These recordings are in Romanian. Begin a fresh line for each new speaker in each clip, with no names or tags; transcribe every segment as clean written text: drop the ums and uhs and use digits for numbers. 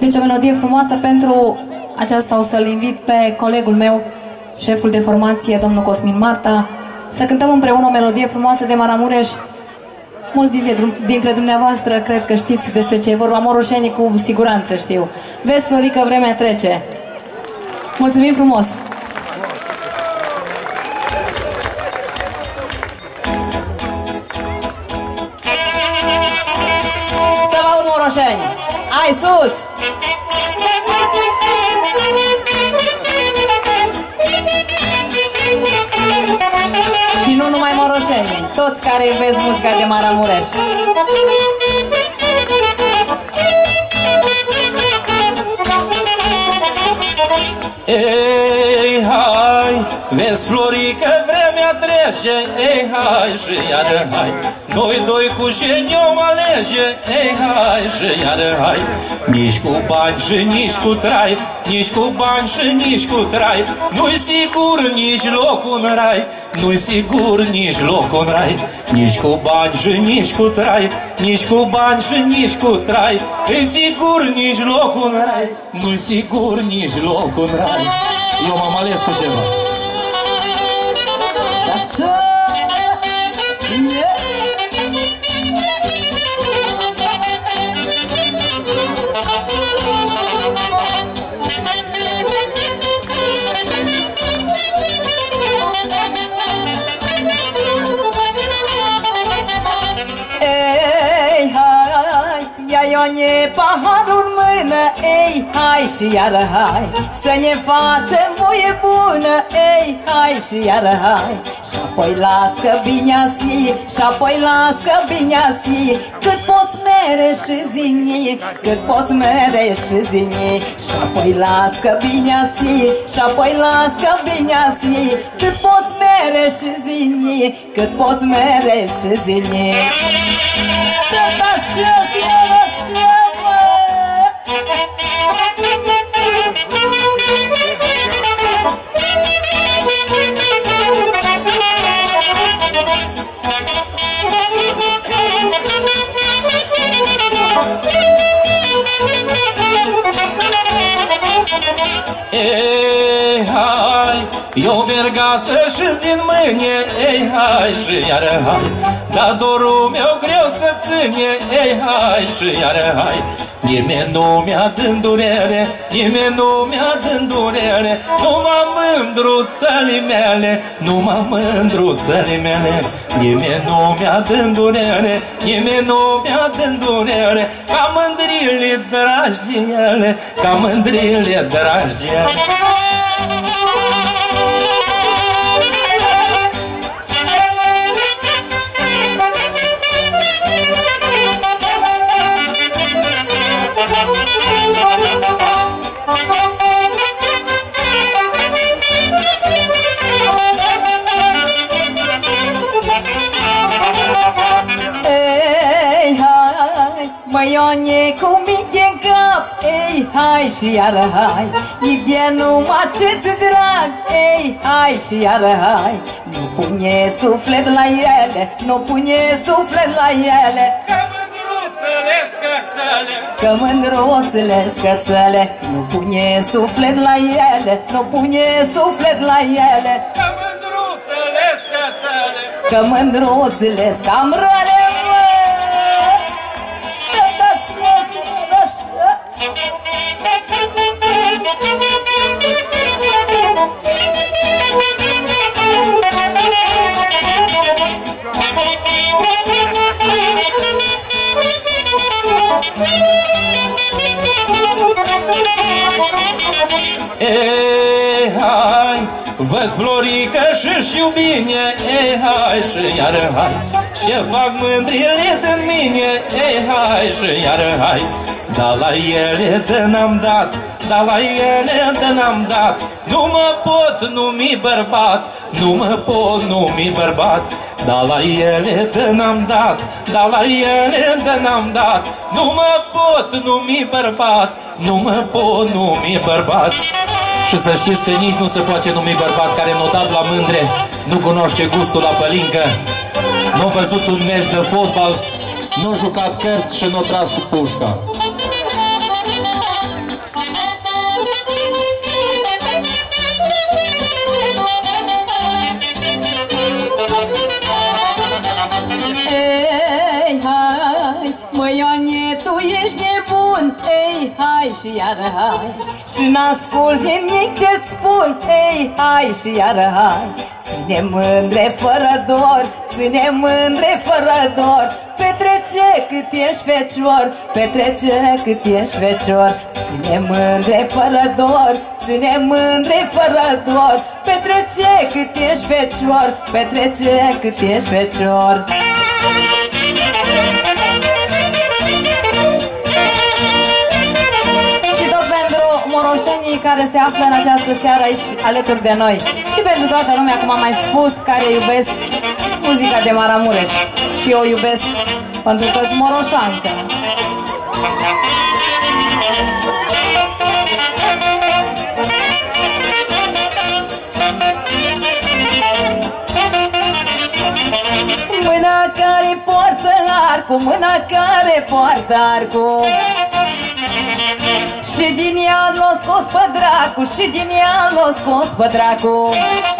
Deci o melodie frumoasă pentru aceasta o să-l invit pe colegul meu, șeful de formație, domnul Cosmin Marta, să cântăm împreună o melodie frumoasă de Maramureș. Mulți dintre dumneavoastră cred că știți despre ce e vorba, moroșenii cu siguranță știu. Vezi, Florică, vremea trece. Mulțumim frumos! Să vă aud, moroșeni! Hai sus! Și nu numai moroșenii, toți care iubesc muzica de Maramureș.
Ei, hai, vezi, Florică, vremea trece, ei, hai, și iară, hai. Noi doi cu șeni om alege, ei, hai, și iară, hai. Nici cu bani și nici cu trai, nici cu bani și nici cu trai, nu-i sigur nici loc în rai, nu-i sigur nici loc în rai. Nici cu bani și nici cu trai, nici cu bani și nici cu trai, nu-i sigur nici loc în rai, nu-i sigur nici loc în rai. Eu m-am ales cu ceva.
Așa!
Ei, hai, ia Ione paharul în mână, ei, hai și iară hai, să ne facem voie bună, ei, hai și iară hai. Și apoi las că bine-asi, și apoi las că bine-asi, cât poți mere și zini, cât poți mere și zini. Și apoi las că bine-asi, și apoi las că bine-asi, cât poți mere și zini, cât poți mere și zini. Tot așa și așa, mă!
Ei, hai, eu merg astăzi și zi-n mâine, ei, hai, și iară hai. Dar dorul meu greu să ține, ei, hai, și iară hai. Nimeni nu mi-a dând durere, nimeni nu mi-a dând durere, numai mândruțele mele, numai mândruțele mele. Nimeni nu mi-a dând durere, nimeni nu mi-a dând durere, ca mândrile dragi de ele, ca mândrile dragi de ele.
Ione cu minte-n cap, ei, hai și iară hai. E numai ce-ți drag, ei, hai și iară hai. Nu pune suflet la ele, nu pune suflet la ele,
Că mândruțele scățele,
că mândruțele scățele. Nu pune suflet la ele, nu pune suflet la ele,
că mândruțele scățele.
că mândruțele scamrele.
Ei, hai, văd Florică și știu bine, ei, hai, și iară hai. Ce fac mândrile din mine, ei, hai, și iară hai. Da la ele de n-am dat, da la ele de n-am dat, nu mă pot numi bărbat, nu mă pot numi bărbat. Da la ele de n-am dat, da la ele de n-am dat, nu mă pot numi bărbat, nu mă pot numi bărbat. Și să știți că nici nu se poate numi bărbat care n-o dat la mândre, nu cunoaște gustul la pălincă, n-a văzut un meci de fotbal, nu-a jucat cărți și n-a tras cu pușca.
ei, hai și iară hai. Și n-ascult nimic ce-ți spun, ei, hai și iară hai. Ține mândre fără dor, ține mândre fără dor. Petrece cât ești fecior, petrece cât ești fecior. Ține mândre fără dor, ține mândre fără dor. Petrece cât ești fecior, petrece cât ești fecior. Și tot pentru moroșenii care se află în această seară aici alături de noi. Și pentru toată lumea, cum am mai spus, care iubesc muzica de Maramureș. Și eu iubesc pentru că sunt moroșancă. Mâna care poartă arcul, mâna care poartă arcul. Și din ea l-o scos pe dracu, și din ea l-o scos pe dracu.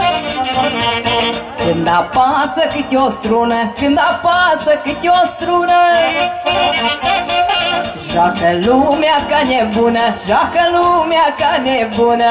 Când apasă câte o strună, când apasă câte o strună, joacă lumea ca nebună, joacă lumea ca nebună.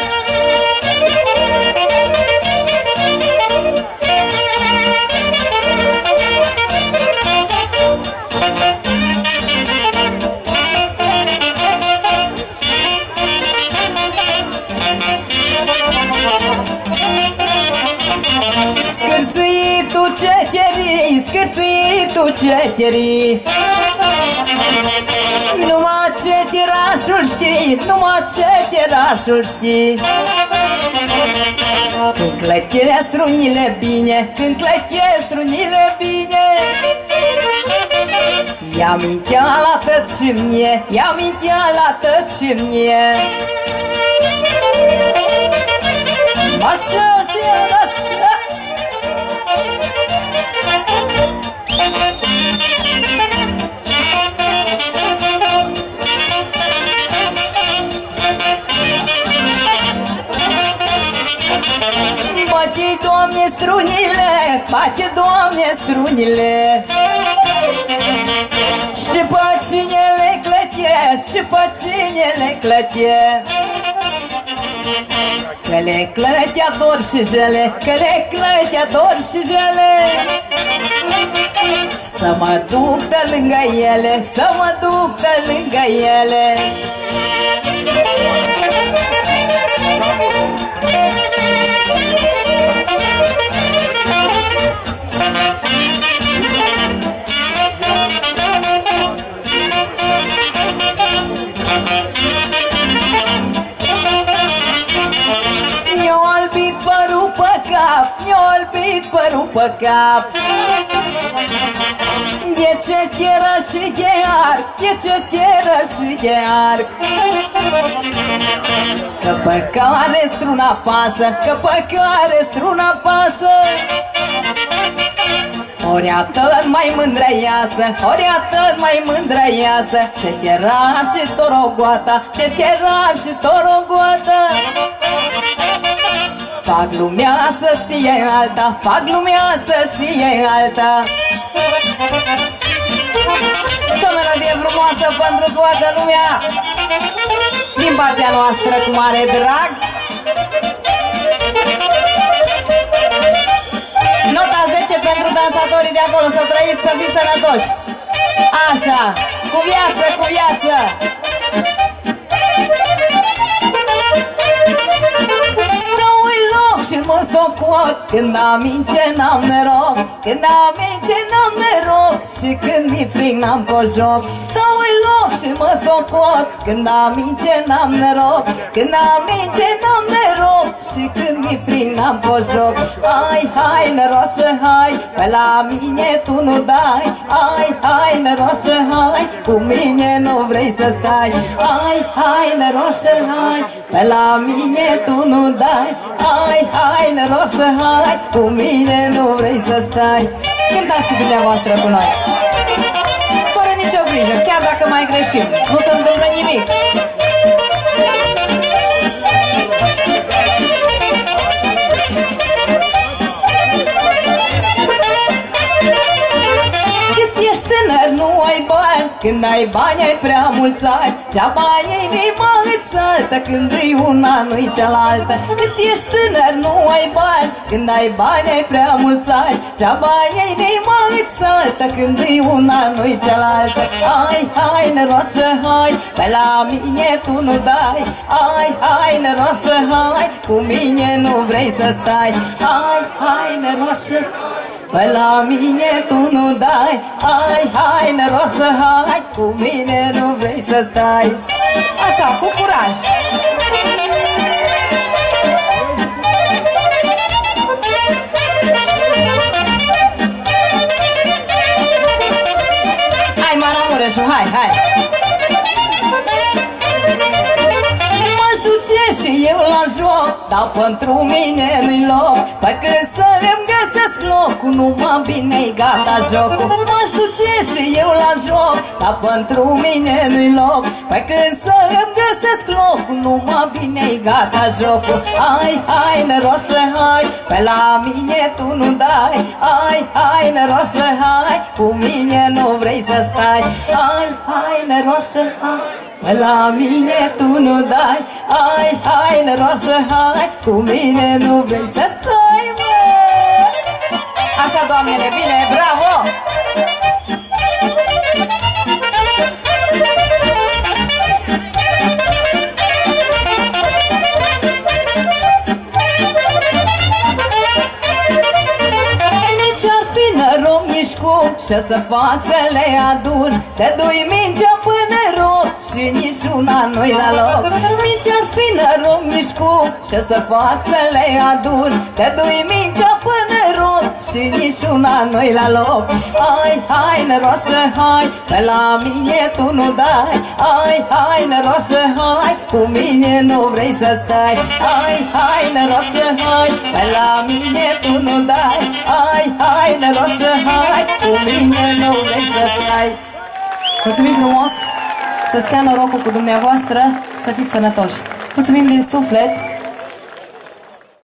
Scârțâitul ceterii, scârțâitul ceterii, numai ceterașul știi, numai ceterașul știi. Când clătire strunile bine, când clătire strunile bine, ia mintea la tăt și mie, ia mintea la tăt și mie. Așa și așa. Bate, Doamne, strunile, bate, Doamne, strunile. Și pe cine le clătie, și pe cine le clătie. Că le clătea dor și jele, că le clătea dor și jele. Să mă duc pe lângă ele, să mă duc pe lângă ele. Mi-o albit părul pe cap, mi-o albit părul pe cap. E cetieră și de arc, e cetieră și de arc. Că pe care struna pasă, că pe care struna pasă. Ori atât mai mândră iasă, ori atât mai mândră iasă. Cetiera și torogoata, cetiera și torogoata. Fac lumea să fie alta, fac lumea să fie alta. Și o melodie frumoasă pentru toată lumea, din partea noastră, cu mare drag. Nota 10 pentru dansatorii de acolo, să trăiți, să fiți sănătoși. Așa, cu viață, cu viață. Și mă socot când amince n-am noroc, când amince n-am noroc, și când mi frig n-am cojoc. Stau în loc și mă socot când amince n-am noroc, când amince n-am noroc, și când mi frig n-am cojoc. Hai, hai, năroșă, hai, pe la mine tu nu dai. Hai, hai, năroșă, hai, cu mine nu vrei să stai. Hai, hai, năroșă, hai, pe la mine tu nu dai. Hai, hai, năroșă, hai, cu mine nu vrei să stai. Cântați și dumneavoastră cu noi, fără nicio grijă, chiar dacă mai greșim, nu se întâmplă nimic. Cât ești tânăr, nu ai bani, când ai bani ai prea mulți ani. Deaba ei inima îți saltă, când îi una nu-i cealaltă. Cât ești tânăr nu ai bani, când ai bani ai prea mulți ani. Deaba ei inima îți saltă, când îi una nu-i cealaltă. Hai, hai, năroasă, hai, pe la mine tu nu dai. Hai, hai, năroasă, hai, cu mine nu vrei să stai. Hai, hai, năroasă, pe la mine tu nu dai. Hai, hai, năroasă, hai, cu mine nu vrei să stai. Așa, cu curaj. Hai, Maramureșu, hai, hai. M-aș duce și eu la joc, dar pentru mine nu-i loc. Păi când să îmi găsesc locul, numai bine-i gata jocul. M-aș duce și eu la joc, dar pentru mine nu-i loc. Păi când să îmi găsesc locul, numai bine-i gata jocul. Hai, hai, năroasă, hai, pe la mine tu nu dai. Hai, hai, năroasă, hai, cu mine nu vrei să stai. Hai, hai, năroasă, hai, pe la mine tu nu dai. Hai, hai, năroasă, hai, cu mine nu vrei să stai, mă. Așa, doamnele, bine, bravo! Nici-ar fi nărom, nici cum, și să fac să le adun. Te dui mingea până rog și nici una nu-i la loc. Nici-ar fi nărom, nici cum, și să fac să le adun. Te dui mingea până rog și nici una nu-i la loc. Hai, hai, năroasă, hai, pe la mine tu nu dai. Hai, hai, năroasă, hai, cu mine nu vrei să stai. Hai, hai, năroasă, hai, pe la mine tu nu dai. Hai, hai, năroasă, hai, cu mine nu vrei să stai. Mulțumim frumos, să stea norocul cu dumneavoastră, să fiți sănătoși. Mulțumim din suflet.